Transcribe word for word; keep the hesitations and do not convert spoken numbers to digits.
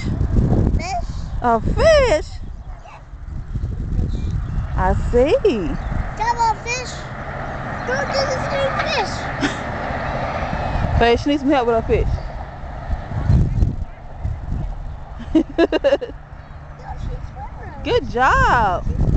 Fish. A fish? I see. Come on, fish. Don't do this to fish. Babe, she needs some help with her fish. No, she's swimming. Good job.